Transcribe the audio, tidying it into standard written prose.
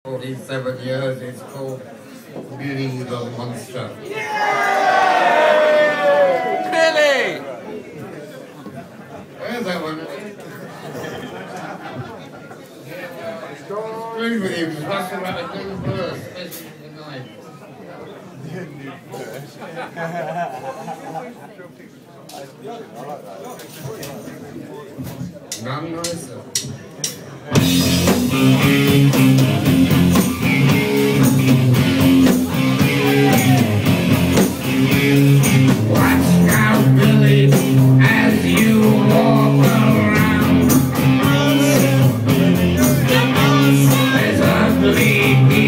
47 years. It's called Beauty the Monster. Billy! Where's that one? Screw with him, plus about a new verse, especially tonight. None nicer. Watch out, Billy, as you walk around. There's ugly people.